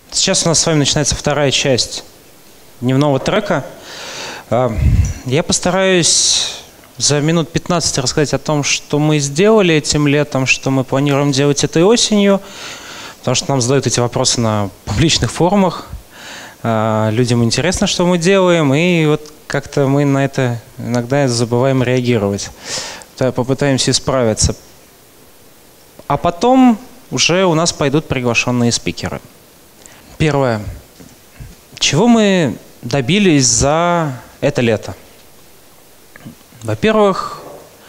Сейчас у нас с вами начинается вторая часть дневного трека. Я постараюсь за минут 15 рассказать о том, что мы сделали этим летом, что мы планируем делать этой осенью, потому что нам задают эти вопросы на публичных форумах. Людям интересно, что мы делаем, и вот как-то мы на это иногда забываем реагировать. Попытаемся исправиться. А потом уже у нас пойдут приглашенные спикеры. Первое. Чего мы добились за это лето? Во-первых,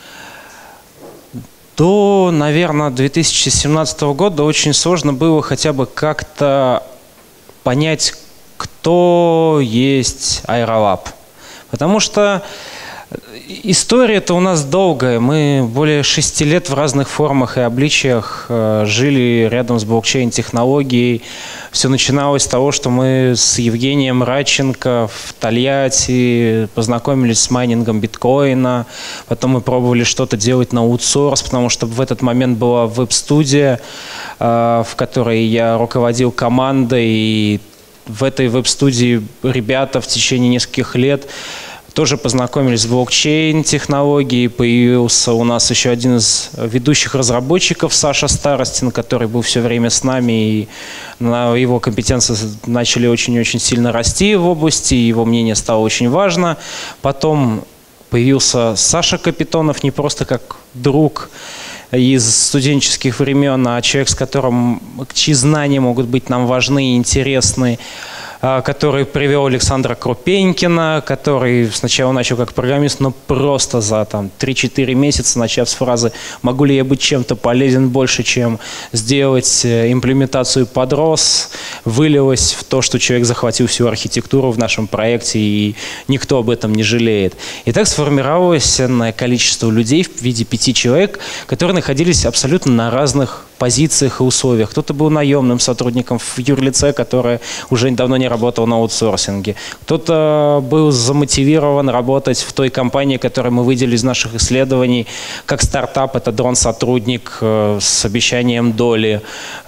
до, наверное, 2017 года очень сложно было хотя бы как-то понять, кто есть Aerolab. Потому что история-то у нас долгая. Мы более 6 лет в разных формах и обличиях жили рядом с блокчейн-технологией. Все начиналось с того, что мы с Евгением Радченко в Тольятти познакомились с майнингом биткоина. Потом мы пробовали что-то делать на аутсорс, потому что в этот момент была веб-студия, в которой я руководил командой. И в этой веб-студии ребята в течение нескольких лет тоже познакомились с блокчейн-технологией. Появился у нас еще один из ведущих разработчиков, Саша Старостин, который был все время с нами, и его компетенции начали очень-очень сильно расти в области, его мнение стало очень важно. Потом появился Саша Капитонов, не просто как друг из студенческих времен, а человек, чьи знания могут быть нам важны и интересны, который привел Александра Крупенькина, который сначала начал как программист, но просто за 3-4 месяца, начав с фразы «могу ли я быть чем-то полезен больше, чем сделать имплементацию под ROS», вылилось в то, что человек захватил всю архитектуру в нашем проекте, и никто об этом не жалеет. И так сформировалось количество людей в виде 5 человек, которые находились абсолютно на разных позициях и условиях. Кто-то был наемным сотрудником в юрлице, которое уже давно не работал на аутсорсинге. Кто-то был замотивирован работать в той компании, которую мы выделили из наших исследований, как стартап, это дрон-сотрудник с обещанием доли.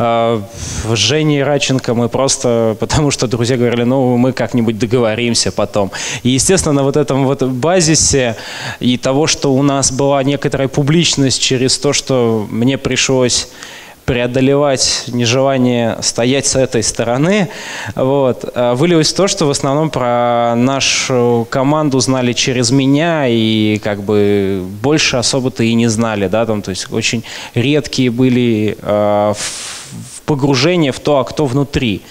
Женей Радченко мы просто, потому что друзья говорили, мы как-нибудь договоримся потом. И, естественно, на вот этом базисе и того, что у нас была некоторая публичность через то, что мне пришлось преодолевать нежелание стоять с этой стороны, вылилось в то, что в основном про нашу команду знали через меня и больше особо-то и не знали, то есть очень редкие были погружения в то, а кто внутри.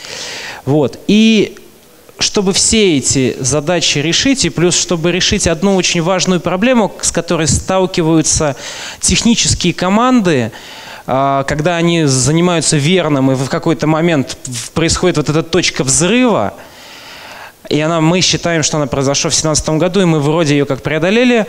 И чтобы все эти задачи решить, и плюс, чтобы решить одну очень важную проблему, с которой сталкиваются технические команды, когда они занимаются верным, и в какой-то момент происходит эта точка взрыва, и мы считаем, что она произошла в 2017 году, и мы вроде ее как преодолели.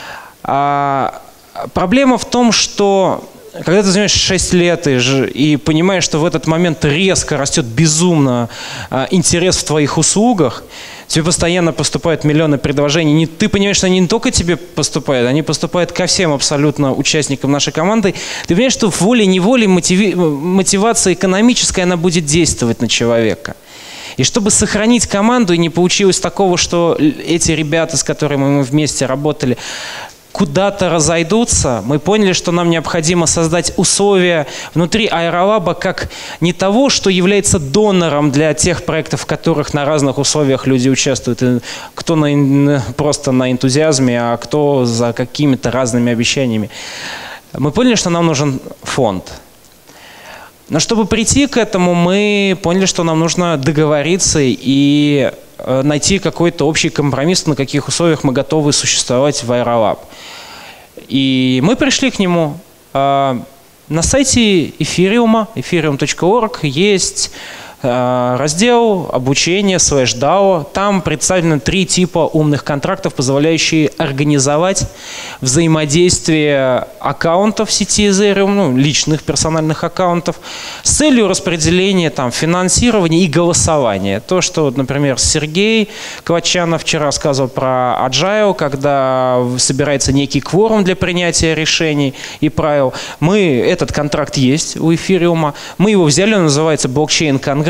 Проблема в том, что когда ты занимаешься 6 лет и понимаешь, что в этот момент резко растет безумно интерес в твоих услугах, тебе постоянно поступают миллионы предложений. Ты понимаешь, что они не только тебе поступают, они поступают ко всем абсолютно участникам нашей команды. Ты понимаешь, что волей-неволей мотивация экономическая, она будет действовать на человека. И чтобы сохранить команду, и не получилось такого, что эти ребята, с которыми мы вместе работали, куда-то разойдутся, мы поняли, что нам необходимо создать условия внутри Aerolab как не того, что является донором для тех проектов, в которых на разных условиях люди участвуют. И кто просто на энтузиазме, а кто за какими-то разными обещаниями. Мы поняли, что нам нужен фонд. Но чтобы прийти к этому, мы поняли, что нам нужно договориться и найти какой-то общий компромисс, на каких условиях мы готовы существовать в Aerolab. И мы пришли к нему. На сайте ethereum.org есть раздел обучение /DAO. Там представлены 3 типа умных контрактов, позволяющие организовать взаимодействие аккаунтов в сети Ethereum, личных персональных аккаунтов, с целью распределения финансирования и голосования. То, что, например, Сергей Квачанов вчера рассказывал про Agile, когда собирается некий кворум для принятия решений и правил. Этот контракт есть у Ethereum. Мы его взяли, он называется блокчейн-конгресс.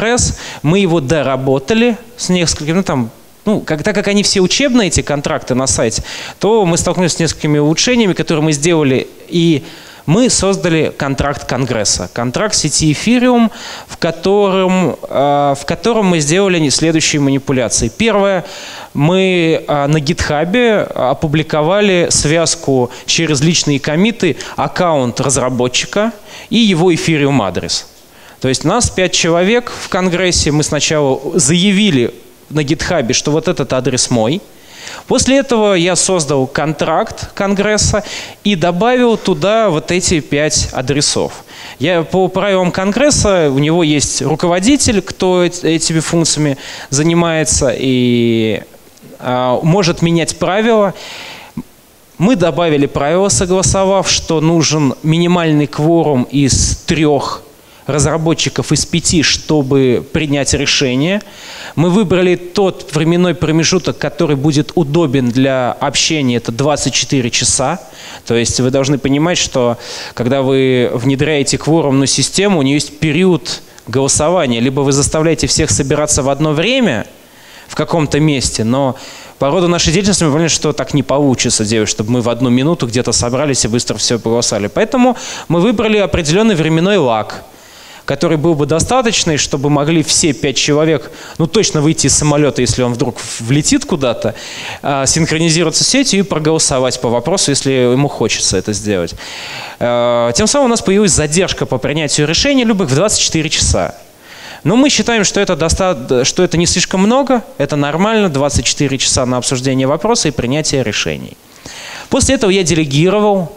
Конгресс, мы его доработали с несколькими, так как они все учебные, эти контракты на сайте, то мы столкнулись с несколькими улучшениями, которые мы сделали, и мы создали контракт Конгресса, контракт сети Ethereum, в котором мы сделали следующие манипуляции. Первое, мы на GitHub опубликовали связку через личные коммиты аккаунт разработчика и его Ethereum адрес. То есть нас 5 человек в Конгрессе, мы сначала заявили на GitHub, что вот этот адрес мой. После этого я создал контракт Конгресса и добавил туда вот эти 5 адресов. По правилам Конгресса у него есть руководитель, кто этими функциями занимается и может менять правила. Мы добавили правила, согласовав, что нужен минимальный кворум из 3 разработчиков из 5, чтобы принять решение. Мы выбрали тот временной промежуток, который будет удобен для общения, это 24 часа. То есть вы должны понимать, что когда вы внедряете кворумную систему, у нее есть период голосования. Либо вы заставляете всех собираться в одно время в каком-то месте, но по роду нашей деятельности мы поняли, что так не получится делать, чтобы мы в 1 минуту где-то собрались и быстро все проголосовали. Поэтому мы выбрали определенный временной лаг, который был бы достаточный, чтобы могли все 5 человек, точно выйти из самолета, если он вдруг влетит куда-то, синхронизироваться с сетью и проголосовать по вопросу, если ему хочется это сделать. Тем самым у нас появилась задержка по принятию решений любых в 24 часа. Но мы считаем, что это не слишком много, это нормально, 24 часа на обсуждение вопроса и принятие решений. После этого я делегировал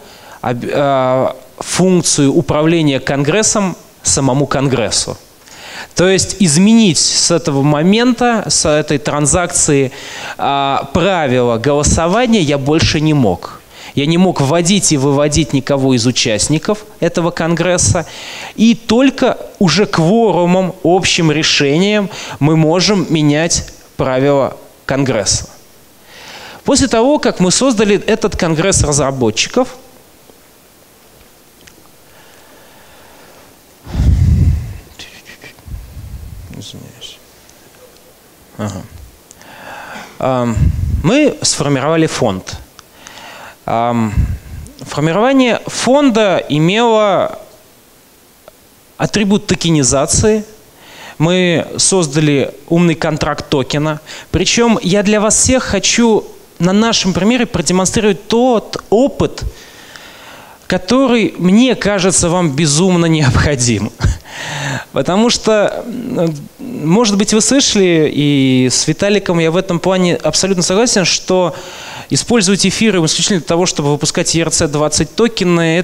функцию управления Конгрессом самому Конгрессу. То есть изменить с этого момента, с этой транзакции правила голосования я больше не мог. Я не мог вводить и выводить никого из участников этого Конгресса. И только уже кворумом, общим решением мы можем менять правила Конгресса. После того, как мы создали этот Конгресс разработчиков, мы сформировали фонд. Формирование фонда имело атрибут токенизации. Мы создали умный контракт токена. Причем я для вас всех хочу на нашем примере продемонстрировать тот опыт, который, мне кажется, вам безумно необходим. Потому что, может быть, вы слышали, и с Виталиком я в этом плане абсолютно согласен, что использовать эфир исключительно для того, чтобы выпускать ERC-20 токены,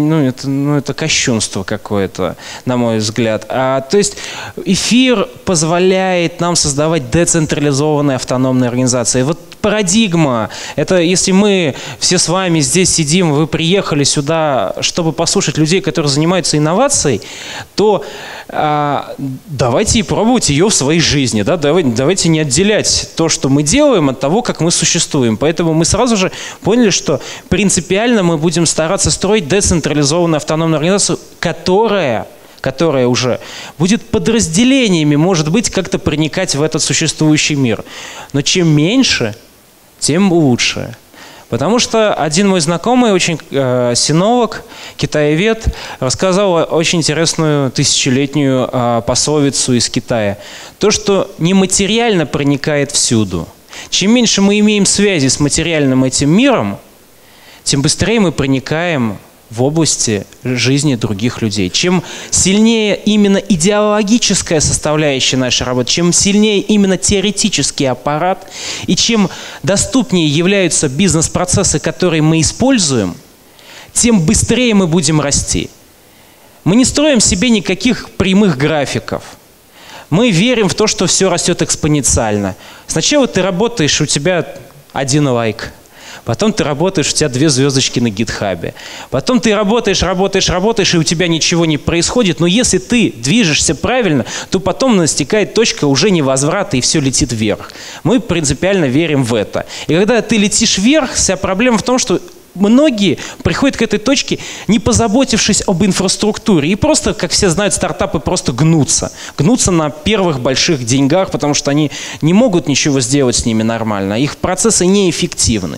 это кощунство какое-то, на мой взгляд. То есть эфир позволяет нам создавать децентрализованные автономные организации. Вот парадигма. Это если мы все с вами здесь сидим, вы приехали сюда, чтобы послушать людей, которые занимаются инновацией, то давайте и пробовать ее в своей жизни. Да? Давайте не отделять то, что мы делаем, от того, как мы существуем. Поэтому мы сразу же поняли, что принципиально мы будем стараться строить децентрализованную автономную организацию, которая уже будет подразделениями, может быть, как-то проникать в этот существующий мир. Но чем меньше, тем лучше. Потому что один мой знакомый, очень синолог, китаевед, рассказал очень интересную тысячелетнюю пословицу из Китая. То, что нематериально проникает всюду. Чем меньше мы имеем связи с материальным этим миром, тем быстрее мы проникаем в области жизни других людей. Чем сильнее именно идеологическая составляющая нашей работы, чем сильнее именно теоретический аппарат, и чем доступнее являются бизнес-процессы, которые мы используем, тем быстрее мы будем расти. Мы не строим себе никаких прямых графиков. Мы верим в то, что все растет экспоненциально. Сначала ты работаешь, у тебя 1 лайк. Потом ты работаешь, у тебя 2 звездочки на гитхабе. Потом ты работаешь, и у тебя ничего не происходит. Но если ты движешься правильно, то потом настигает точка уже невозврата, и все летит вверх. Мы принципиально верим в это. И когда ты летишь вверх, вся проблема в том, что многие приходят к этой точке, не позаботившись об инфраструктуре. И просто, как все знают, стартапы просто гнутся. Гнутся на первых больших деньгах, потому что они не могут ничего сделать с ними нормально. Их процессы неэффективны.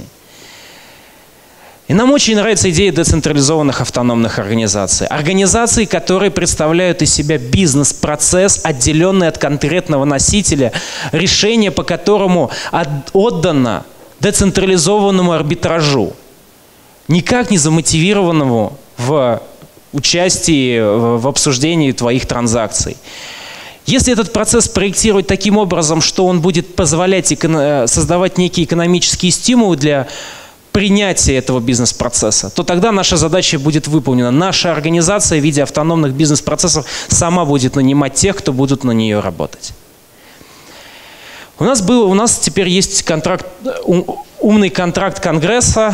И нам очень нравится идея децентрализованных автономных организаций. Организаций, которые представляют из себя бизнес-процесс, отделенный от конкретного носителя, решение по которому отдано децентрализованному арбитражу, никак не замотивированному в участии в обсуждении твоих транзакций. Если этот процесс проектировать таким образом, что он будет позволять создавать некие экономические стимулы для принятия этого бизнес-процесса, то тогда наша задача будет выполнена. Наша организация в виде автономных бизнес-процессов сама будет нанимать тех, кто будут на нее работать. У нас теперь есть умный контракт Конгресса.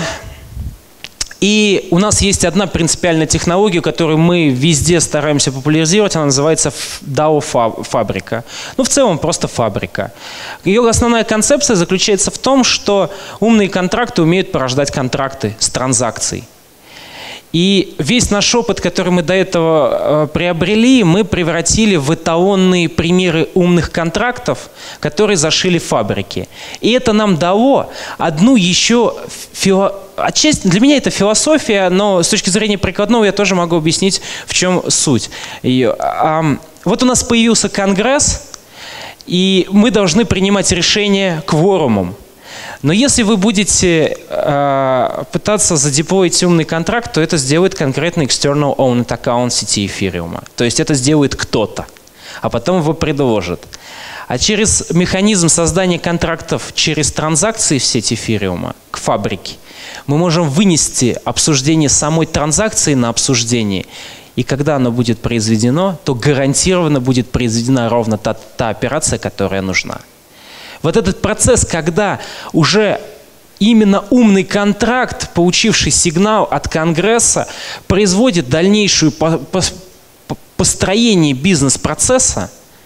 И у нас есть одна принципиальная технология, которую мы везде стараемся популяризировать. Она называется DAO-фабрика. Ну, в целом, просто фабрика. Ее основная концепция заключается в том, что умные контракты умеют порождать контракты с транзакцией. И весь наш опыт, который мы до этого приобрели, мы превратили в эталонные примеры умных контрактов, которые зашили в фабрики. И это нам дало одну еще отчасти для меня это философия, но с точки зрения прикладного я тоже могу объяснить, в чем суть. Вот у нас появился Конгресс, и мы должны принимать решения кворумом. Но если вы будете пытаться задеплоить умный контракт, то это сделает конкретно External Owned Account сети эфириума. То есть это сделает кто-то, а потом его предложит. А через механизм создания контрактов через транзакции в сети эфириума к фабрике мы можем вынести обсуждение самой транзакции на обсуждение. И когда оно будет произведено, то гарантированно будет произведена ровно та операция, которая нужна. Вот этот процесс, когда уже именно умный контракт, получивший сигнал от Конгресса, производит дальнейшее построение бизнес-процесса,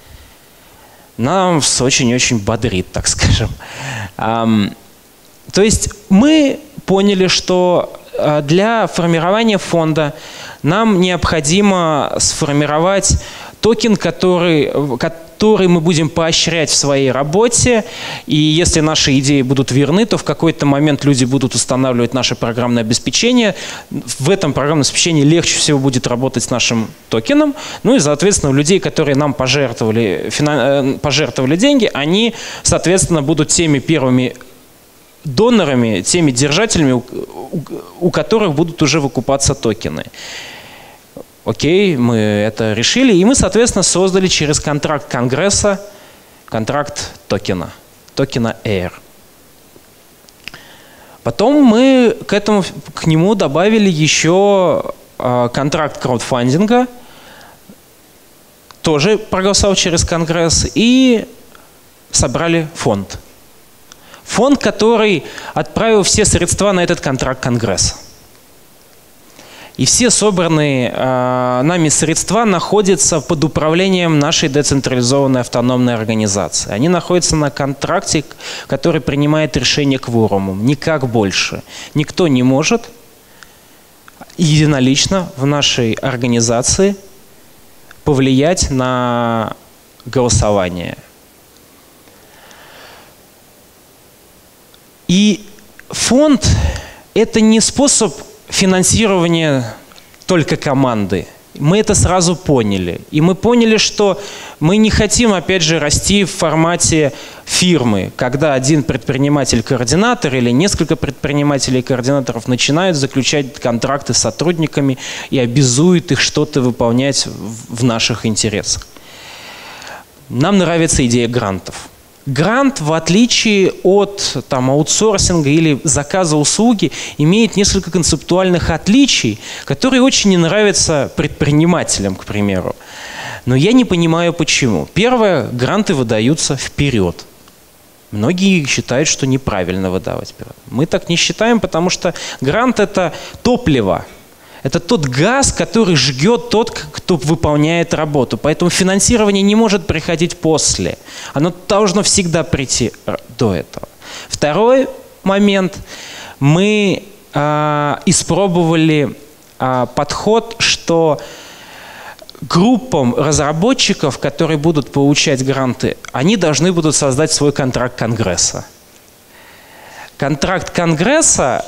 нас очень-очень бодрит, так скажем. То есть мы поняли, что для формирования фонда нам необходимо сформировать токен, который мы будем поощрять в своей работе. И если наши идеи будут верны, то в какой-то момент люди будут устанавливать наше программное обеспечение. В этом программном обеспечении легче всего будет работать с нашим токеном. Ну и, соответственно, у людей, которые нам пожертвовали деньги, они, соответственно, будут теми первыми донорами, теми держателями, у которых будут уже выкупаться токены. Окей, мы это решили, и мы, соответственно, создали через контракт Конгресса контракт токена Air. Потом мы к нему добавили еще контракт краудфандинга, тоже проголосовал через Конгресс, и собрали фонд. Фонд, который отправил все средства на этот контракт Конгресса. И все собранные нами средства находятся под управлением нашей децентрализованной автономной организации. Они находятся на контракте, который принимает решение кворумом, никак больше. Никто не может единолично в нашей организации повлиять на голосование. И фонд – это не способ финансирования только команды. Мы это сразу поняли. И мы поняли, что мы не хотим, опять же, расти в формате фирмы, когда один предприниматель-координатор или несколько предпринимателей-координаторов начинают заключать контракты с сотрудниками и обязуют их что-то выполнять в наших интересах. Нам нравится идея грантов. Грант, в отличие от аутсорсинга или заказа услуги, имеет несколько концептуальных отличий, которые очень не нравятся предпринимателям, к примеру. Но я не понимаю, почему. Первое, гранты выдаются вперед. Многие считают, что неправильно выдавать вперед. Мы так не считаем, потому что грант – это топливо. Это тот газ, который жгет тот, кто выполняет работу. Поэтому финансирование не может приходить после. Оно должно всегда прийти до этого. Второй момент. Мы испробовали подход, что группам разработчиков, которые будут получать гранты, они должны будут создать свой контракт Конгресса. Контракт Конгресса,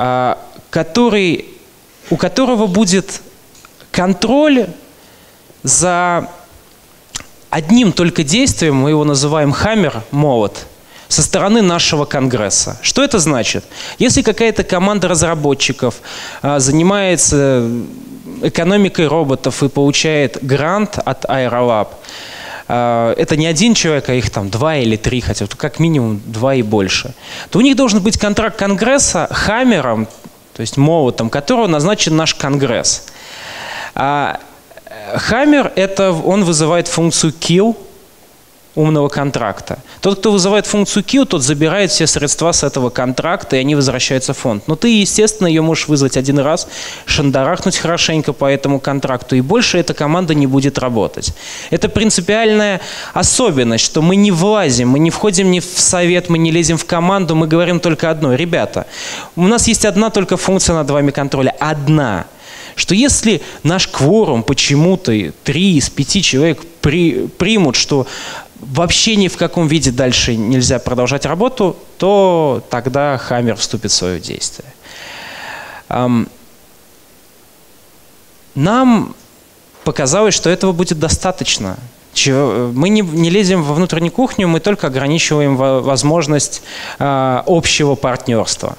у которого будет контроль за одним только действием, мы его называем хаммер, молот, со стороны нашего Конгресса. Что это значит? Если какая-то команда разработчиков занимается экономикой роботов и получает грант от Aerolab, это не один человек, а их там 2 или 3, хотя как минимум 2 и больше, то у них должен быть контракт Конгресса хаммером, то есть молотом, которого назначен наш Конгресс. Хаммер он вызывает функцию kill умного контракта. Тот, кто вызывает функцию kill, тот забирает все средства с этого контракта, и они возвращаются в фонд. Но ты, естественно, ее можешь вызвать один раз, шандарахнуть хорошенько по этому контракту, и больше эта команда не будет работать. Это принципиальная особенность, что мы не влазим, мы не входим ни в совет, мы не лезем в команду, мы говорим только одно. Ребята, у нас есть одна только функция над вами контроля. Одна. Что если наш кворум почему-то 3 из 5 человек примут, что вообще ни в каком виде дальше нельзя продолжать работу, то тогда хаммер вступит в свое действие. Нам показалось, что этого будет достаточно. Мы не лезем во внутреннюю кухню, мы только ограничиваем возможность общего партнерства.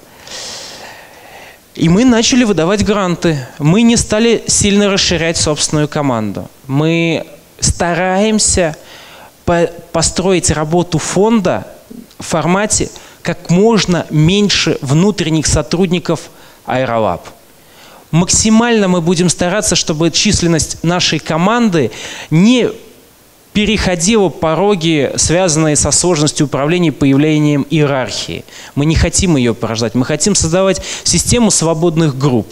И мы начали выдавать гранты. Мы не стали сильно расширять собственную команду. Мы стараемся построить работу фонда в формате как можно меньше внутренних сотрудников Aerolab. Максимально мы будем стараться, чтобы численность нашей команды не переходила пороги, связанные со сложностью управления и появлением иерархии. Мы не хотим ее порождать, мы хотим создавать систему свободных групп.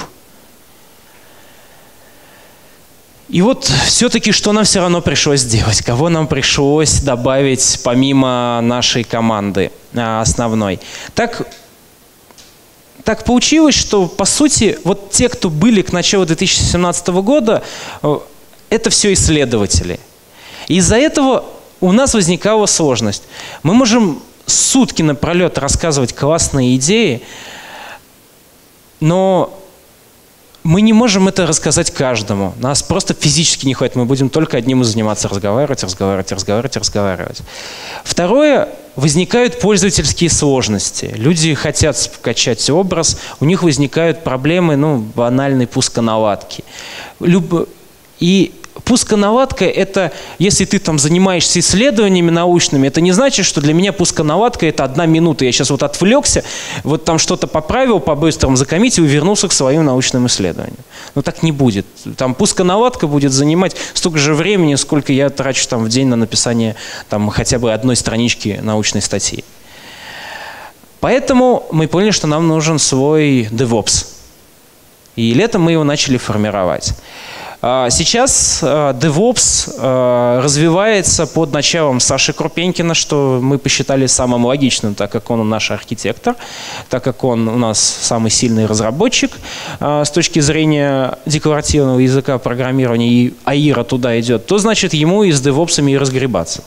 И вот все-таки что нам все равно пришлось сделать, кого нам пришлось добавить помимо нашей команды основной. Так получилось, что по сути вот те, кто были к началу 2017 года, это все исследователи. Из-за этого у нас возникала сложность. Мы можем сутки напролет рассказывать классные идеи, но мы не можем это рассказать каждому. Нас просто физически не хватит. Мы будем только одним заниматься, разговаривать. Второе, возникают пользовательские сложности. Люди хотят скачать образ, у них возникают проблемы, банальной пусконаладки. И пусконаладка – это, если ты там занимаешься исследованиями научными, это не значит, что для меня пусконаладка – это 1 минута. Я сейчас вот отвлекся, вот там что-то поправил, по-быстрому закоммитил и вернулся к своим научным исследованиям. Но так не будет. Там пусконаладка будет занимать столько же времени, сколько я трачу там в день на написание там хотя бы 1 странички научной статьи. Поэтому мы поняли, что нам нужен свой DevOps. И летом мы его начали формировать. Сейчас DevOps развивается под началом Саши Крупенькина, что мы посчитали самым логичным, так как он наш архитектор, так как он у нас самый сильный разработчик с точки зрения декларативного языка программирования, и АИРа туда идет, то значит ему и с DevOps'ами и разгребаться.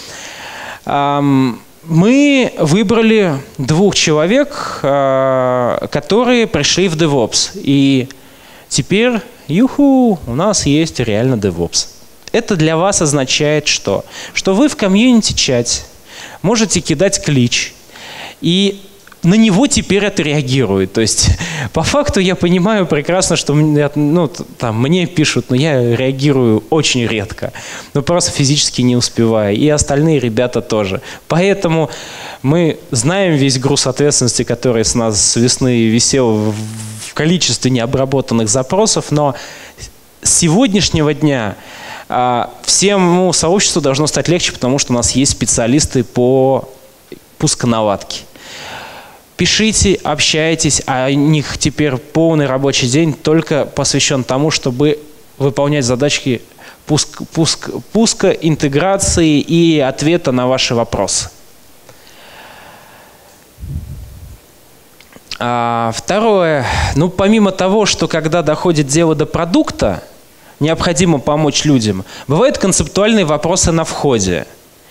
Мы выбрали 2 человек, которые пришли в DevOps. И теперь, у нас есть реально DevOps. Это для вас означает что? Что вы в комьюнити-чате можете кидать клич, и на него теперь отреагирует. То есть по факту я понимаю прекрасно, что мне пишут, но я реагирую очень редко. Просто физически не успеваю. И остальные ребята тоже. Поэтому мы знаем весь груз ответственности, который с нас с весны висел в количестве необработанных запросов, но с сегодняшнего дня всему сообществу должно стать легче, потому что у нас есть специалисты по пусконаладке. Пишите, общайтесь, а у них теперь полный рабочий день только посвящен тому, чтобы выполнять задачки пуска, интеграции и ответа на ваши вопросы. Второе, ну помимо того, что когда доходит дело до продукта, необходимо помочь людям, бывают концептуальные вопросы на входе.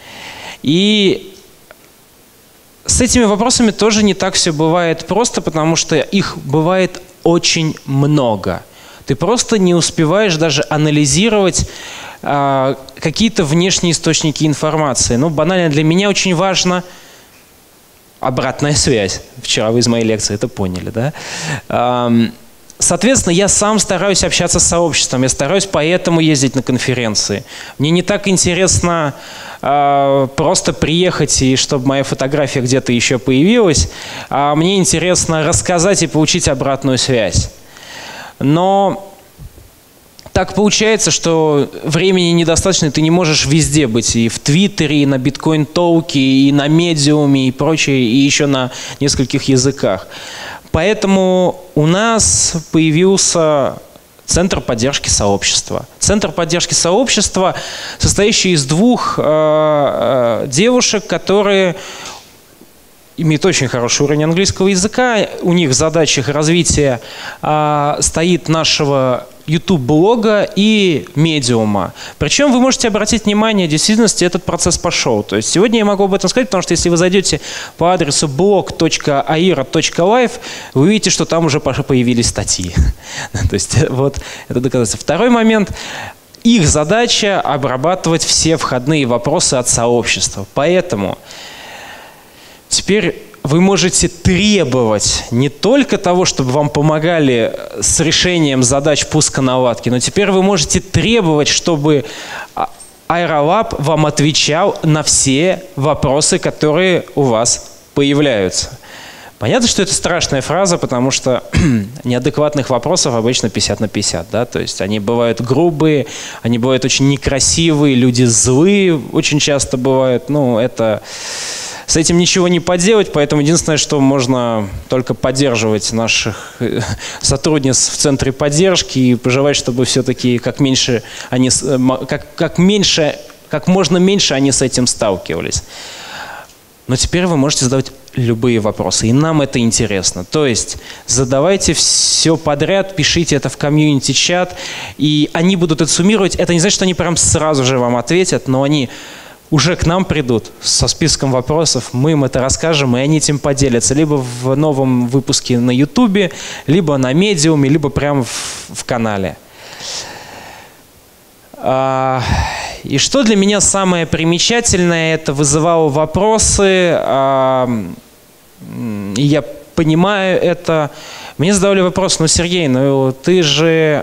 И с этими вопросами тоже не так все бывает просто, потому что их бывает очень много. Ты просто не успеваешь даже анализировать какие-то внешние источники информации. Ну, банально для меня очень важно обратная связь. Вчера вы из моей лекции это поняли, да? Соответственно, я сам стараюсь общаться с сообществом, я стараюсь поэтому ездить на конференции. Мне не так интересно просто приехать, и чтобы моя фотография где-то еще появилась, а мне интересно рассказать и получить обратную связь. Но так получается, что времени недостаточно, и ты не можешь везде быть. И в Твиттере, и на биткоин-толке, и на медиуме, и прочее, и еще на нескольких языках. Поэтому у нас появился Центр поддержки сообщества. Центр поддержки сообщества, состоящий из двух девушек, которые имеют очень хороший уровень английского языка. У них в задачах развития стоит нашего YouTube-блога и медиума. Причем вы можете обратить внимание, в действительности этот процесс пошел. То есть сегодня я могу об этом сказать, потому что если вы зайдете по адресу blog.aira.live, вы увидите, что там уже появились статьи. То есть вот это доказательство. Второй момент. Их задача обрабатывать все входные вопросы от сообщества. Поэтому теперь вы можете требовать не только того, чтобы вам помогали с решением задач пуска наладки, но теперь вы можете требовать, чтобы Aira Lab вам отвечал на все вопросы, которые у вас появляются. Понятно, что это страшная фраза, потому что неадекватных вопросов обычно 50 на 50. Да? То есть они бывают грубые, они бывают очень некрасивые, люди злые очень часто бывают. Ну, это... С этим ничего не поделать, поэтому единственное, что можно только поддерживать наших сотрудниц в центре поддержки и пожелать, чтобы все-таки как можно меньше они с этим сталкивались. Но теперь вы можете задавать любые вопросы, и нам это интересно. То есть задавайте все подряд, пишите это в комьюнити-чат, и они будут это суммировать. Это не значит, что они прям сразу же вам ответят, но они уже к нам придут со списком вопросов, мы им это расскажем, и они этим поделятся. Либо в новом выпуске на YouTube, либо на медиуме, либо прямо в канале. И что для меня самое примечательное, это вызывало вопросы, и я понимаю это. Мне задавали вопрос: ну, Сергей, ну ты же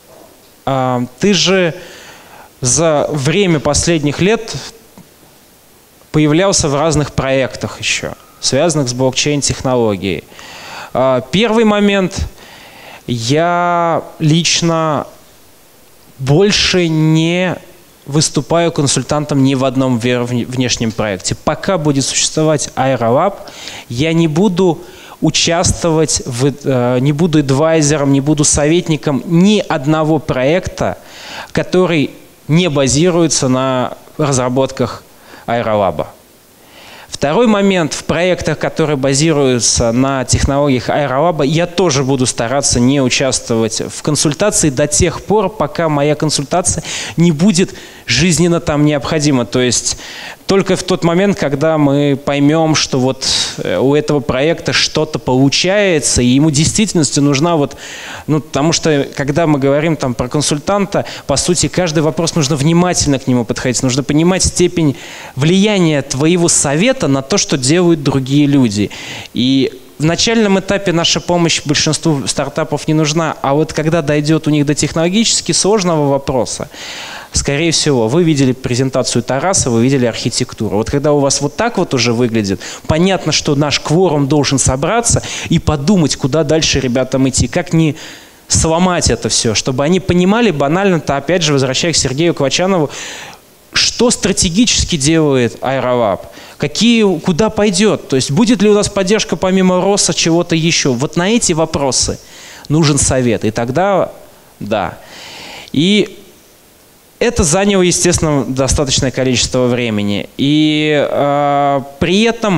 за время последних лет появлялся в разных проектах еще, связанных с блокчейн-технологией. Первый момент. Я лично больше не выступаю консультантом ни в одном внешнем проекте. Пока будет существовать Aira Lab, я не буду участвовать, не буду адвайзером, не буду советником ни одного проекта, который не базируется на разработках Aira Lab. Второй момент. В проектах, которые базируются на технологиях Aira Lab, я тоже буду стараться не участвовать в консультации до тех пор, пока моя консультация не будет жизненно там необходима. То есть только в тот момент, когда мы поймем, что вот у этого проекта что-то получается, и ему в действительности нужна вот... Ну, потому что, когда мы говорим там про консультанта, по сути, каждый вопрос нужно внимательно к нему подходить. Нужно понимать степень влияния твоего совета на то, что делают другие люди. И в начальном этапе наша помощь большинству стартапов не нужна, а вот когда дойдет у них до технологически сложного вопроса, скорее всего, вы видели презентацию Тараса, вы видели архитектуру. Вот когда у вас вот так вот уже выглядит, понятно, что наш кворум должен собраться и подумать, куда дальше ребятам идти, как не сломать это все, чтобы они понимали банально-то, опять же, возвращаясь к Сергею Квачанову, что стратегически делает Aira Lab, куда пойдет, то есть будет ли у нас поддержка помимо роста чего-то еще. Вот на эти вопросы нужен совет, и тогда да. И это заняло, естественно, достаточное количество времени. И при этом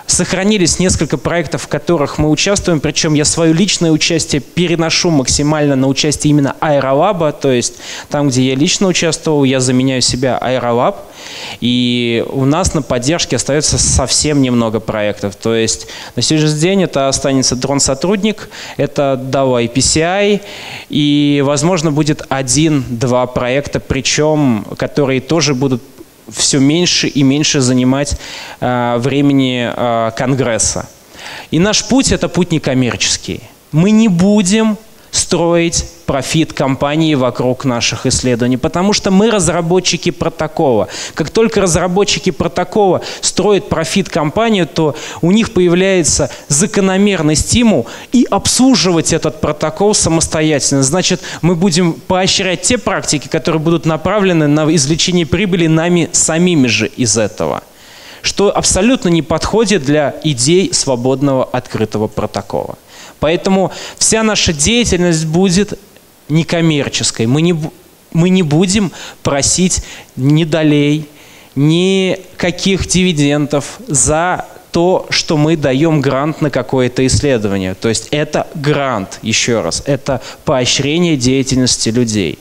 Сохранились несколько проектов, в которых мы участвуем, причем я свое личное участие переношу максимально на участие именно Аэролаба, то есть там, где я лично участвовал, я заменяю себя Аэролаб, и у нас на поддержке остается совсем немного проектов, то есть на сегодняшний день это останется дрон-сотрудник, это DAO IPCI, и, возможно, будет 1-2 проекта, причем, которые тоже будут все меньше и меньше занимать времени Конгресса. И наш путь – это путь некоммерческий. Мы не будем строить профит компании вокруг наших исследований, потому что мы разработчики протокола. Как только разработчики протокола строят профит компанию, то у них появляется закономерный стимул и обслуживать этот протокол самостоятельно. Значит, мы будем поощрять те практики, которые будут направлены на извлечение прибыли нами самими же из этого, что абсолютно не подходит для идей свободного открытого протокола. Поэтому вся наша деятельность будет некоммерческой. Мы не будем просить ни долей, ни каких дивидендов за то, что мы даем грант на какое-то исследование. То есть это грант, еще раз, это поощрение деятельности людей.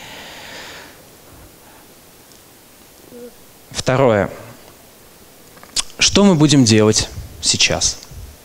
Второе. Что мы будем делать сейчас?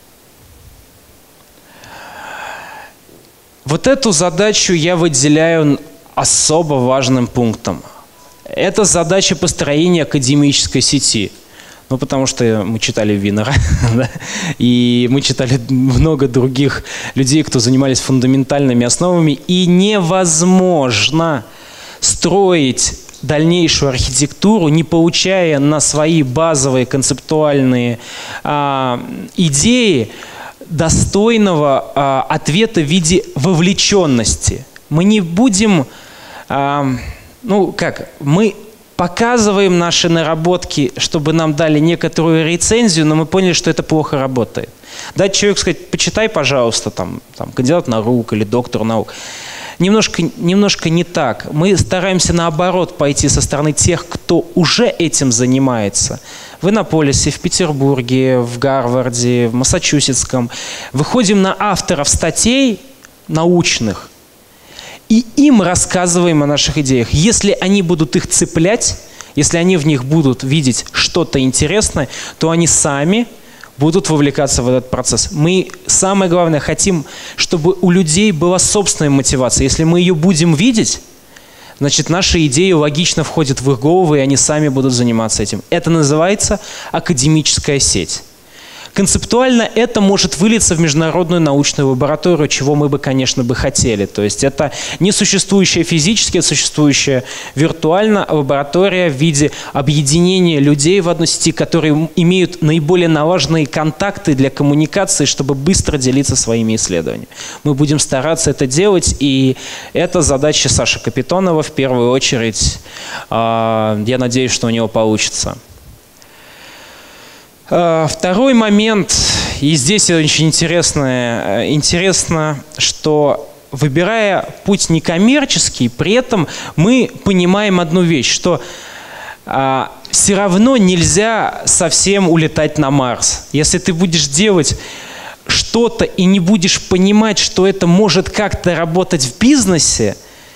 Вот эту задачу я выделяю особо важным пунктом. Это задача построения академической сети. Ну, потому что мы читали Винера, да? И мы читали много других людей, кто занимались фундаментальными основами, и невозможно строить дальнейшую архитектуру, не получая на свои базовые концептуальные идеи достойного ответа в виде вовлеченности. Мы не будем, мы показываем наши наработки, чтобы нам дали некоторую рецензию, но мы поняли, что это плохо работает. Дать человеку сказать: почитай, пожалуйста, там кандидат наук или доктор наук. Немножко не так. Мы стараемся наоборот пойти со стороны тех, кто уже этим занимается. В Иннополисе, в Петербурге, в Гарварде, в Массачусетском. Выходим на авторов статей научных и им рассказываем о наших идеях. Если они будут их цеплять, если они в них будут видеть что-то интересное, то они сами будут вовлекаться в этот процесс. Мы, самое главное, хотим, чтобы у людей была собственная мотивация. Если мы ее будем видеть, значит, наши идеи логично входят в их головы, и они сами будут заниматься этим. Это называется академическая сеть. Концептуально это может вылиться в международную научную лабораторию, чего мы бы, конечно, хотели. То есть это не существующая физически, а существующая виртуально лаборатория в виде объединения людей в одной сети, которые имеют наиболее налаженные контакты для коммуникации, чтобы быстро делиться своими исследованиями. Мы будем стараться это делать, и это задача Саши Капитонова в первую очередь. Я надеюсь, что у него получится. Второй момент, и здесь очень интересно, что выбирая путь некоммерческий, при этом мы понимаем одну вещь, что все равно нельзя совсем улетать на Марс. Если ты будешь делать что-то и не будешь понимать, что это может как-то работать в бизнесе,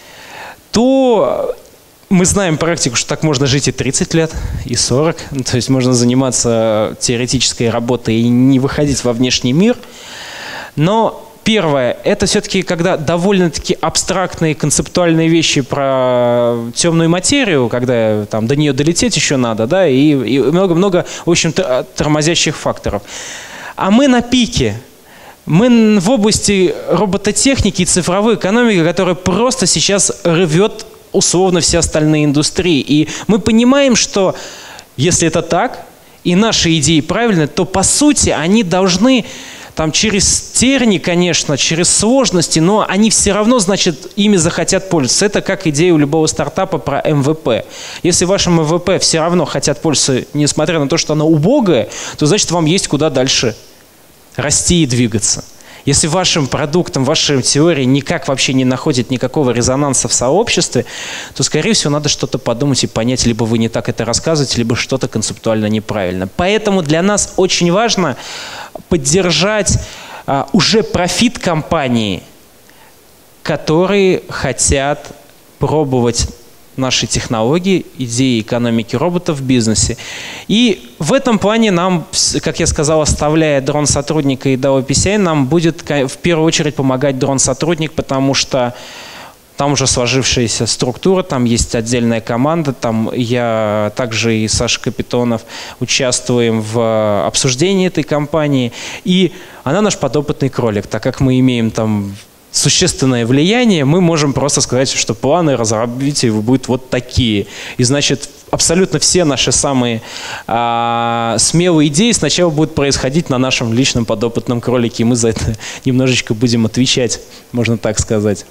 то мы знаем практику, что так можно жить и 30 лет, и 40. То есть можно заниматься теоретической работой и не выходить во внешний мир. Но первое, это все-таки когда довольно-таки абстрактные концептуальные вещи про темную материю, когда там до нее долететь еще надо, да, и много-много, в общем-то, тормозящих факторов. А мы на пике. Мы в области робототехники и цифровой экономики, которая просто сейчас рвет условно все остальные индустрии. И мы понимаем, что если это так, и наши идеи правильные, то по сути они должны там через терни, конечно, через сложности, но они все равно, значит, ими захотят пользоваться. Это как идея у любого стартапа про MVP. Если вашим MVP все равно хотят пользоваться, несмотря на то, что оно убогое, то значит вам есть куда дальше расти и двигаться. Если вашим продуктом, вашей теорией никак вообще не находит никакого резонанса в сообществе, то, скорее всего, надо что-то подумать и понять, либо вы не так это рассказываете, либо что-то концептуально неправильно. Поэтому для нас очень важно поддержать уже профит компании, которые хотят пробовать наши технологии, идеи экономики роботов в бизнесе. И в этом плане нам, как я сказал, оставляя дрон-сотрудника и DAO PCI, нам будет в первую очередь помогать дрон-сотрудник, потому что там уже сложившаяся структура, там есть отдельная команда, там я также и Саша Капитонов участвуем в обсуждении этой компании. И она наш подопытный кролик, так как мы имеем там существенное влияние, мы можем просто сказать, что планы развития будут вот такие. И значит, абсолютно все наши самые смелые идеи сначала будут происходить на нашем личном подопытном кролике, и мы за это немножечко будем отвечать, можно так сказать.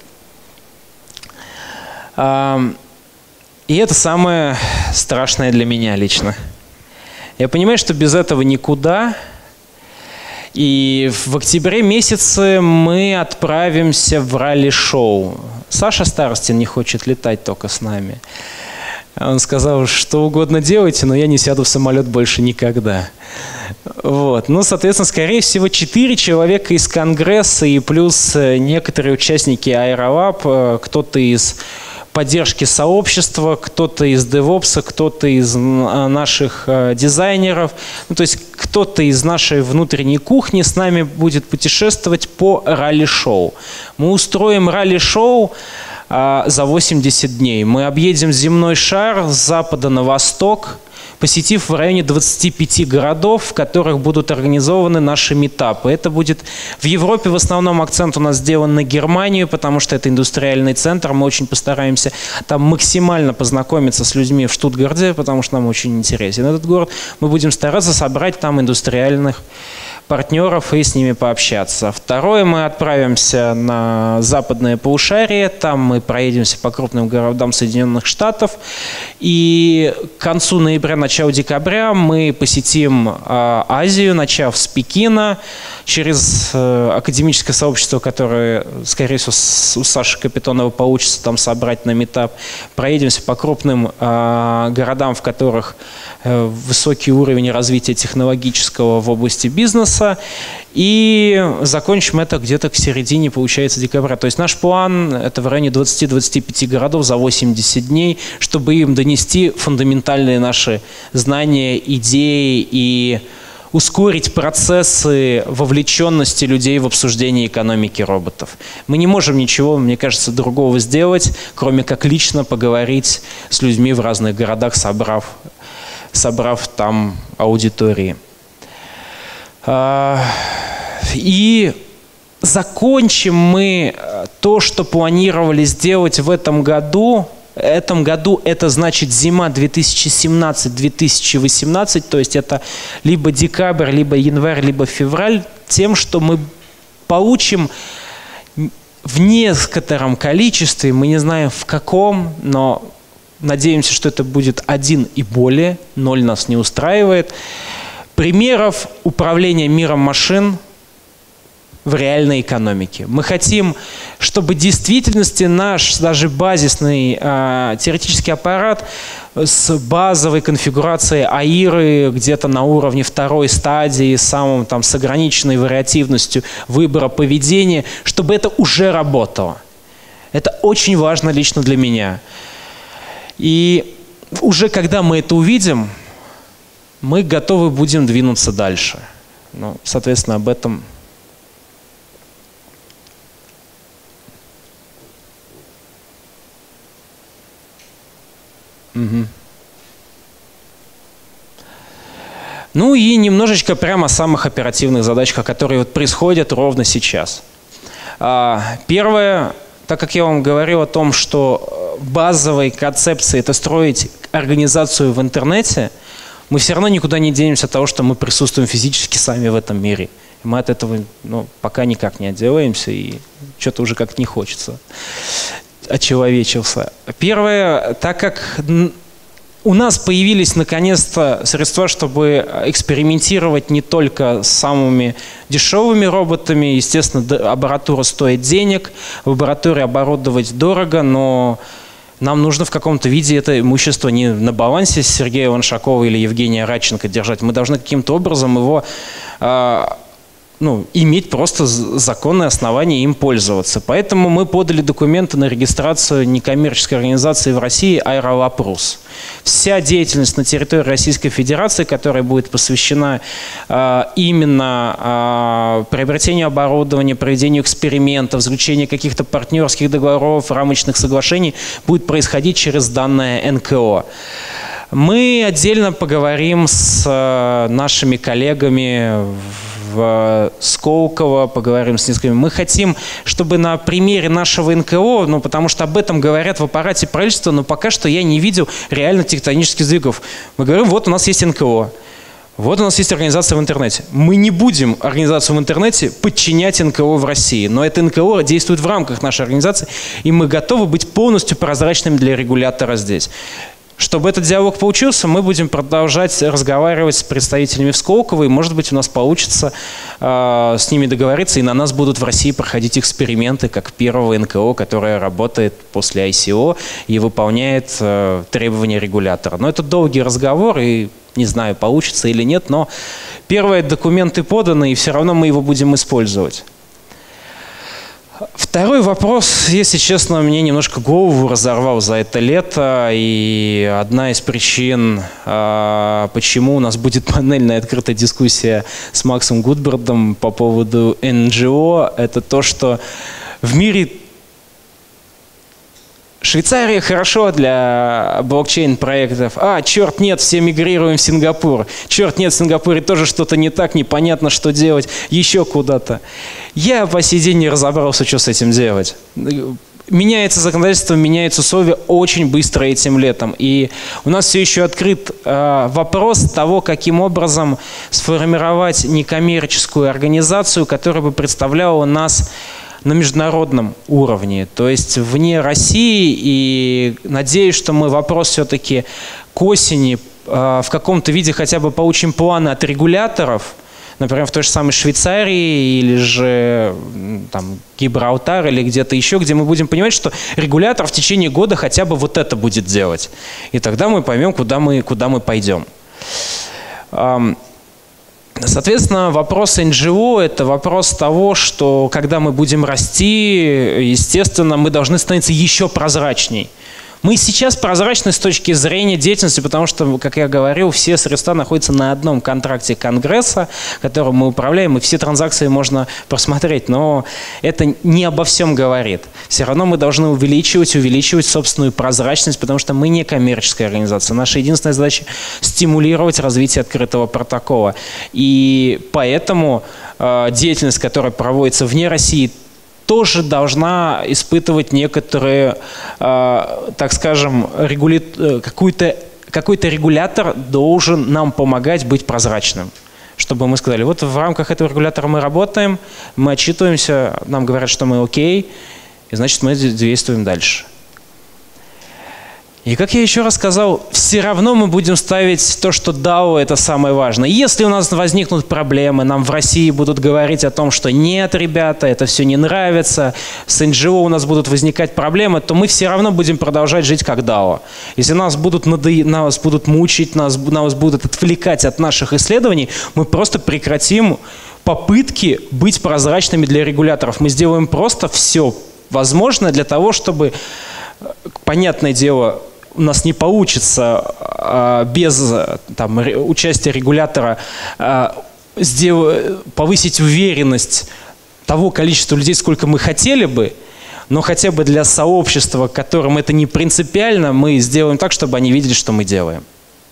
И это самое страшное для меня лично. Я понимаю, что без этого никуда. И в октябре месяце мы отправимся в ралли-шоу. Саша Старостин не хочет летать только с нами. Он сказал, что угодно делайте, но я не сяду в самолет больше никогда. Вот. Ну, соответственно, скорее всего, 4 человека из Конгресса и плюс некоторые участники Aerolab, кто-то из поддержки сообщества, кто-то из DevOps, кто-то из наших дизайнеров, ну, то есть кто-то из нашей внутренней кухни с нами будет путешествовать по ралли-шоу. Мы устроим ралли-шоу за 80 дней. Мы объедем земной шар с запада на восток, посетив в районе 25 городов, в которых будут организованы наши митапы. Это будет в Европе, в основном акцент у нас сделан на Германию, потому что это индустриальный центр. Мы очень постараемся там максимально познакомиться с людьми в Штутгарте, потому что нам очень интересен этот город. Мы будем стараться собрать там индустриальных партнеров и с ними пообщаться. Второе, мы отправимся на западное полушарие, там мы проедемся по крупным городам Соединенных Штатов, и к концу ноября, началу декабря мы посетим Азию, начав с Пекина, через академическое сообщество, которое, скорее всего, у Саши Капитонова получится там собрать на митап, проедемся по крупным городам, в которых высокий уровень развития технологического в области бизнеса, и закончим это где-то к середине, получается, декабря. То есть наш план – это в районе 20-25 городов за 80 дней, чтобы им донести фундаментальные наши знания, идеи и ускорить процессы вовлеченности людей в обсуждение экономики роботов. Мы не можем ничего, мне кажется, другого сделать, кроме как лично поговорить с людьми в разных городах, собрав там аудитории. И закончим мы то, что планировали сделать в этом году. Это значит зима 2017-2018, то есть это либо декабрь, либо январь, либо февраль, тем, что мы получим в некотором количестве, мы не знаем в каком, но надеемся, что это будет 1 и более, 0 нас не устраивает, примеров управления миром машин в реальной экономике. Мы хотим, чтобы в действительности наш даже базисный теоретический аппарат с базовой конфигурацией АИРы где-то на уровне 2-й стадии, с ограниченной вариативностью выбора поведения, чтобы это уже работало. Это очень важно лично для меня. И уже когда мы это увидим, мы готовы будем двинуться дальше. Ну, соответственно, об этом. Угу. Ну и немножечко прямо о самых оперативных задачах, которые вот происходят ровно сейчас. Первое, так как я вам говорил о том, что базовой концепцией это строить организацию в интернете, мы все равно никуда не денемся от того, что мы присутствуем физически сами в этом мире. И мы от этого пока никак не отделаемся, и что-то уже как-то не хочется. Очеловечился. Первое, так как у нас появились наконец-то средства, чтобы экспериментировать не только с самыми дешевыми роботами. Естественно, аппаратура стоит денег, лабораторию оборудовать дорого, но нам нужно в каком-то виде это имущество не на балансе Сергея Ланшакова или Евгения Радченко держать. Мы должны каким-то образом его иметь просто законное основание им пользоваться. Поэтому мы подали документы на регистрацию некоммерческой организации в России Aerolab Rus. Вся деятельность на территории Российской Федерации, которая будет посвящена именно приобретению оборудования, проведению экспериментов, заключению каких-то партнерских договоров, рамочных соглашений, будет происходить через данное НКО. Мы отдельно поговорим с нашими коллегами в Сколково, поговорим с несколькими. Мы хотим, чтобы на примере нашего НКО, потому что об этом говорят в аппарате правительства, но пока что я не видел реально тектонических сдвигов. Мы говорим, вот у нас есть НКО, вот у нас есть организация в интернете. Мы не будем организацию в интернете подчинять НКО в России, но это НКО действует в рамках нашей организации, и мы готовы быть полностью прозрачными для регулятора здесь. Чтобы этот диалог получился, мы будем продолжать разговаривать с представителями в Сколково, и, может быть, у нас получится с ними договориться, и на нас будут в России проходить эксперименты, как первого НКО, которое работает после ICO и выполняет требования регулятора. Но это долгий разговор, и не знаю, получится или нет, но первые документы поданы, и все равно мы его будем использовать. Второй вопрос, если честно, мне немножко голову разорвал за это лето, и одна из причин, почему у нас будет панельная открытая дискуссия с Максом Гудбердом по поводу НГО, это то, что в мире Швейцария хорошо для блокчейн-проектов. Черт нет, все мигрируем в Сингапур. Черт нет, в Сингапуре тоже что-то не так, непонятно, что делать, еще куда-то. Я по сей день не разобрался, что с этим делать. Меняется законодательство, меняются условия очень быстро этим летом. И у нас все еще открыт вопрос того, каким образом сформировать некоммерческую организацию, которая бы представляла нас на международном уровне, то есть вне России, и надеюсь, что мы вопрос все-таки к осени в каком-то виде хотя бы получим планы от регуляторов, например, в той же самой Швейцарии или же там Гибралтар или где-то еще, где мы будем понимать, что регулятор в течение года хотя бы вот это будет делать. И тогда мы поймем, куда мы пойдем. Соответственно, вопрос НГО – это вопрос того, что когда мы будем расти, естественно, мы должны становиться еще прозрачней. Мы сейчас прозрачны с точки зрения деятельности, потому что, как я говорил, все средства находятся на одном контракте Конгресса, которым мы управляем, и все транзакции можно просмотреть. Но это не обо всем говорит. Все равно мы должны увеличивать собственную прозрачность, потому что мы не коммерческая организация. Наша единственная задача – стимулировать развитие открытого протокола. И поэтому деятельность, которая проводится вне России, тоже должна испытывать некоторые, так скажем, какой-то регулятор должен нам помогать быть прозрачным. Чтобы мы сказали, вот в рамках этого регулятора мы работаем, мы отчитываемся, нам говорят, что мы окей, и значит мы действуем дальше. И как я еще раз сказал, все равно мы будем ставить то, что DAO – это самое важное. Если у нас возникнут проблемы, нам в России будут говорить о том, что нет, ребята, это все не нравится, с НГО у нас будут возникать проблемы, то мы все равно будем продолжать жить как DAO. Если нас будут мучить, нас будут отвлекать от наших исследований, мы просто прекратим попытки быть прозрачными для регуляторов. Мы сделаем просто все возможное для того, чтобы, понятное дело, у нас не получится без участия регулятора повысить уверенность того количества людей, сколько мы хотели бы, но хотя бы для сообщества, которым это не принципиально, мы сделаем так, чтобы они видели, что мы делаем.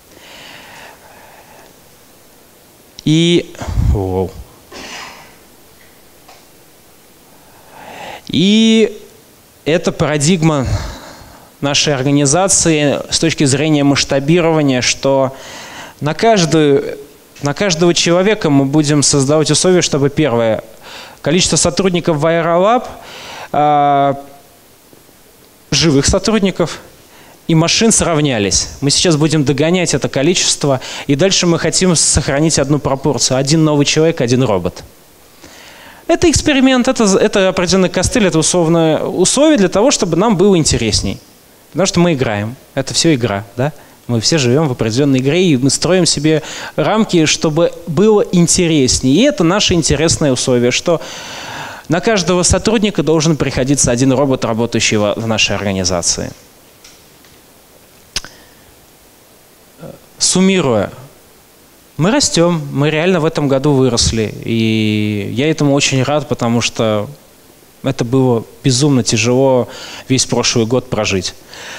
И эта парадигма нашей организации с точки зрения масштабирования, что на каждого человека мы будем создавать условия, чтобы, первое, количество сотрудников в Aerolab, живых сотрудников, и машин сравнялись. Мы сейчас будем догонять это количество, и дальше мы хотим сохранить одну пропорцию. Один новый человек, один робот. Это эксперимент, это определенный костыль, это условное условие для того, чтобы нам было интересней. Потому что мы играем. Это все игра, да? Мы все живем в определенной игре, и мы строим себе рамки, чтобы было интереснее. И это наше интересное условие, что на каждого сотрудника должен приходиться один робот, работающий в нашей организации. Суммируя, мы растем, мы реально в этом году выросли. И я этому очень рад, потому что это было безумно тяжело весь прошлый год прожить.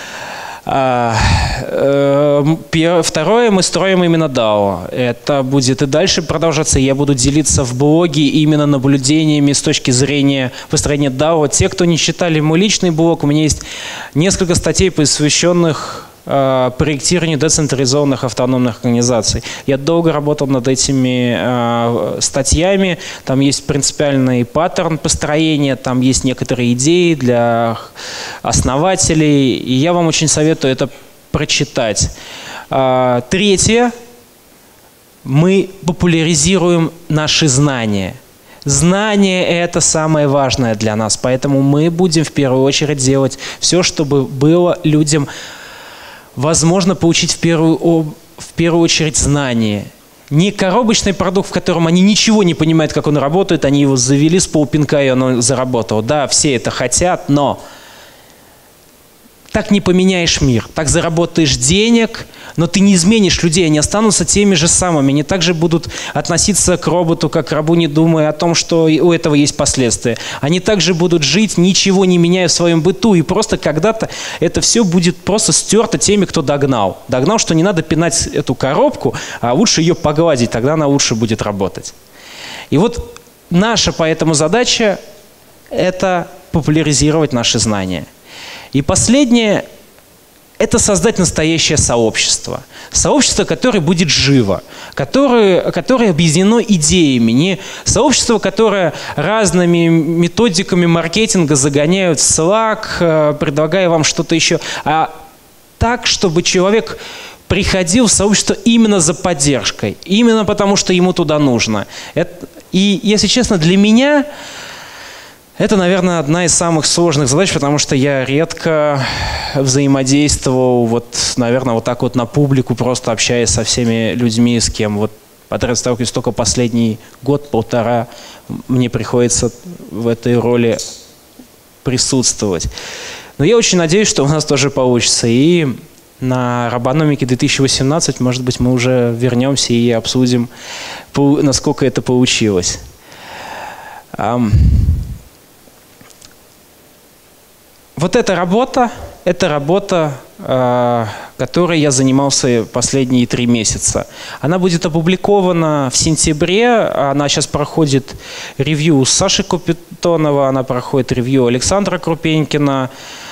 Второе, мы строим именно DAO. Это будет и дальше продолжаться. Я буду делиться в блоге именно наблюдениями с точки зрения построения DAO. Те, кто не читали мой личный блог, у меня есть несколько статей, посвященных проектированию децентрализованных автономных организаций. Я долго работал над этими статьями. Там есть принципиальный паттерн построения, там есть некоторые идеи для основателей. И я вам очень советую это прочитать. Третье. Мы популяризируем наши знания. Знание – это самое важное для нас. Поэтому мы будем в первую очередь делать все, чтобы было людям возможно получить в первую очередь знания. Не коробочный продукт, в котором они ничего не понимают, как он работает, они его завели с полпинка, и оно заработало. Да, все это хотят, но так не поменяешь мир. Так заработаешь денег, но ты не изменишь людей, они останутся теми же самыми. Они также будут относиться к роботу, как к рабу, не думая о том, что у этого есть последствия. Они также будут жить, ничего не меняя в своем быту, и просто когда-то это все будет просто стерто теми, кто догнал. Догнал, что не надо пинать эту коробку, а лучше ее погладить, тогда она лучше будет работать. И вот наша поэтому задача – это популяризировать наши знания. И последнее – это создать настоящее сообщество. Сообщество, которое будет живо, которое объединено идеями. Не сообщество, которое разными методиками маркетинга загоняют в Slack, предлагая вам что-то еще, а так, чтобы человек приходил в сообщество именно за поддержкой, именно потому, что ему туда нужно. И, если честно, для меня это, наверное, одна из самых сложных задач, потому что я редко взаимодействовал, наверное, вот так вот на публику, просто общаясь со всеми людьми, с кем подряд сталкиваюсь только последний год-полтора, мне приходится в этой роли присутствовать. Но я очень надеюсь, что у нас тоже получится. И на Робономике 2018, может быть, мы уже вернемся и обсудим, насколько это получилось. Вот эта работа, которой я занимался последние 3 месяца. Она будет опубликована в сентябре. Она сейчас проходит ревью Саши Капитонова, она проходит ревью Александра Крупенькина.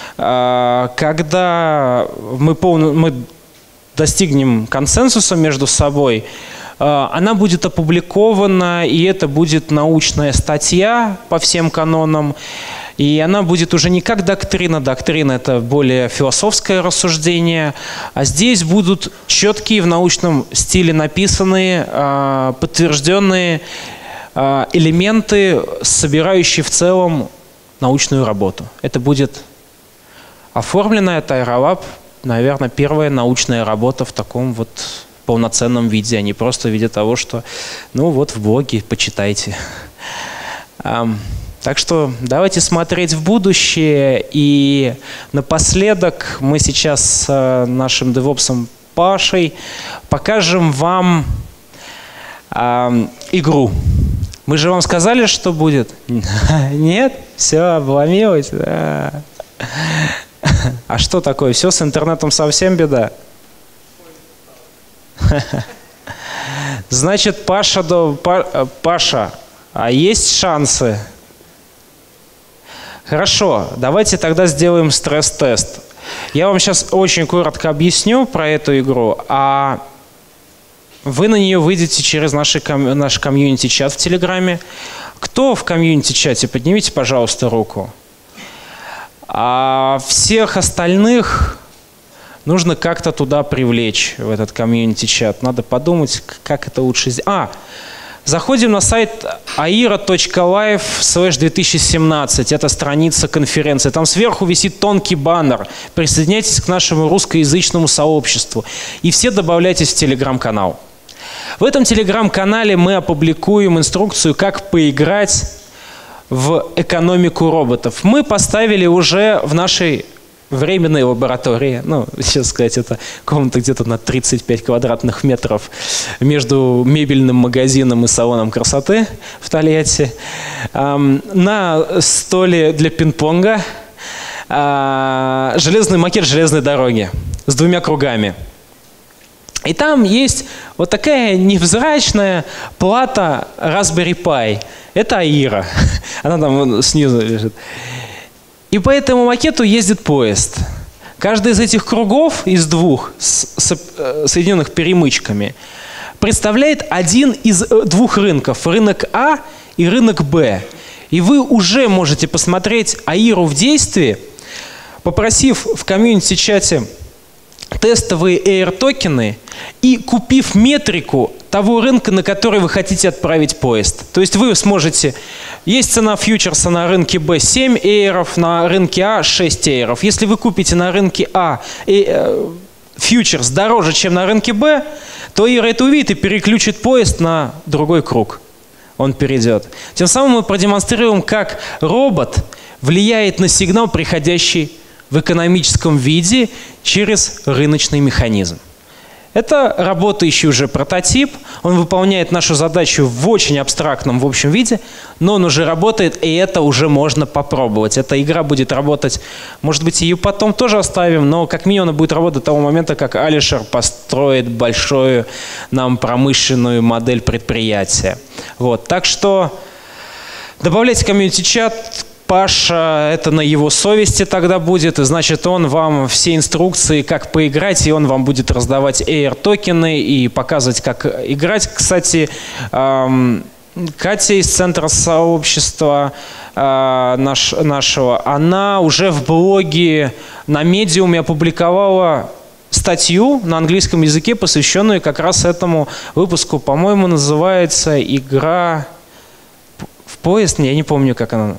Когда мы достигнем консенсуса между собой, она будет опубликована, и это будет научная статья по всем канонам. И она будет уже не как доктрина. Доктрина – это более философское рассуждение. А здесь будут четкие в научном стиле написанные, подтвержденные элементы, собирающие в целом научную работу. Это будет оформленная от Aerolab, наверное, первая научная работа в таком полноценном виде, а не просто в виде того, что в блоге почитайте. Так что давайте смотреть в будущее. И напоследок мы сейчас с нашим девопсом Пашей покажем вам игру. Мы же вам сказали, что будет? Нет? Все, обломилось? Да. А что такое? Все, с интернетом совсем беда? Значит, Паша, а есть шансы? Хорошо, давайте тогда сделаем стресс-тест. Я вам сейчас очень коротко объясню про эту игру, а вы на нее выйдете через наш комьюнити-чат в Телеграме. Кто в комьюнити-чате? Поднимите, пожалуйста, руку. А всех остальных нужно как-то туда привлечь, в этот комьюнити-чат. Надо подумать, как это лучше сделать. Заходим на сайт aira.live/2017. Это страница конференции. Там сверху висит тонкий баннер. Присоединяйтесь к нашему русскоязычному сообществу. И все добавляйтесь в телеграм-канал. В этом телеграм-канале мы опубликуем инструкцию, как поиграть в экономику роботов. Мы поставили уже в нашей временной лаборатории, сейчас сказать, это комната где-то на 35 квадратных метров между мебельным магазином и салоном красоты в Тольятти, на столе для пинг-понга железный макет железной дороги с 2 кругами. И там есть вот такая невзрачная плата Raspberry Pi. Это Aira. Она там снизу лежит. И по этому макету ездит поезд. Каждый из этих кругов, из 2, соединенных перемычками, представляет один из 2 рынков. Рынок А и рынок Б. И вы уже можете посмотреть Aira в действии, попросив в комьюнити-чате тестовые Air-токены и купив метрику того рынка, на который вы хотите отправить поезд. То есть вы сможете... Есть цена фьючерса на рынке Б 7 эйров, на рынке А 6 эйров. Если вы купите на рынке А фьючерс дороже, чем на рынке Б, то Aira это увидит и переключит поезд на другой круг. Он перейдет. Тем самым мы продемонстрируем, как робот влияет на сигнал, приходящий в экономическом виде через рыночный механизм. Это работающий уже прототип, он выполняет нашу задачу в очень абстрактном, в общем виде, но он уже работает, и это уже можно попробовать. Эта игра будет работать, может быть, ее потом тоже оставим, но как минимум она будет работать до того момента, как Алишер построит большую нам промышленную модель предприятия. Вот. Так что добавляйте комьюнити-чат. Паша, это на его совести тогда будет, и значит он вам все инструкции, как поиграть, и он вам будет раздавать Air-токены и показывать, как играть. Кстати, Катя из центра сообщества нашего, она уже в блоге на Медиуме опубликовала статью на английском языке, посвященную как раз этому выпуску. По-моему, называется «Игра в поезд». Я не помню, как она.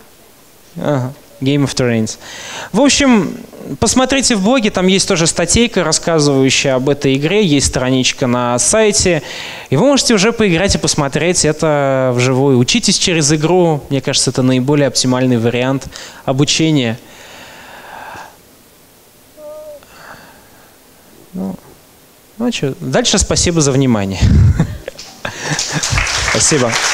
Game of Terrains. В общем, посмотрите в блоге, там есть тоже статейка, рассказывающая об этой игре, есть страничка на сайте, и вы можете уже поиграть и посмотреть это вживую. Учитесь через игру, мне кажется, это наиболее оптимальный вариант обучения. Ну что, дальше спасибо за внимание. Спасибо.